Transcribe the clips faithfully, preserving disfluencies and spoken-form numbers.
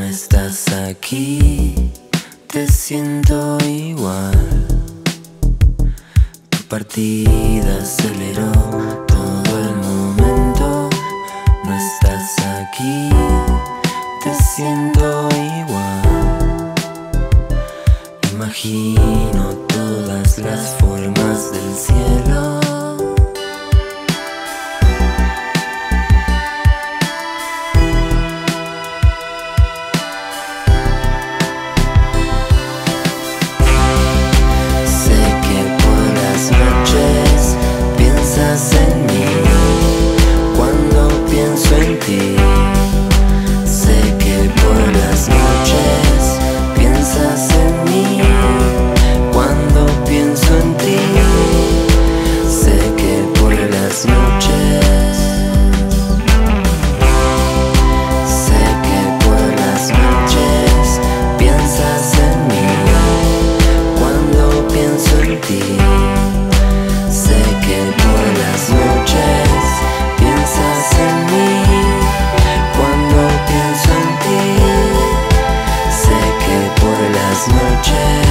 no estás aquí, te siento igual. Tu partida aceleró todo el momento. No estás aquí, te siento igual. Imagino todas las formas del cielo. Piensas en mí cuando pienso en ti. Sé que por las noches piensas en mí cuando pienso en ti. Sé que por las noches, sé que por las noches piensas en mí cuando pienso en ti. Sé que por las noches piensas en mí cuando pienso en ti. Sé que por las noches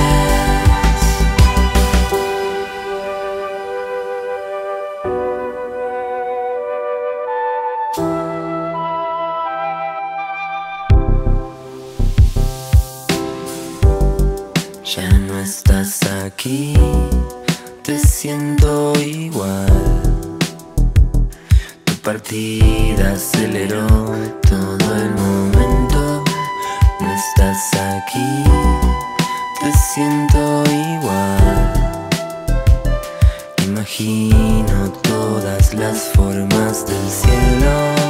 ya no estás aquí, te siento igual. Tu partida aceleró todo el momento. No estás aquí, te siento igual. Imagino todas las formas del cielo.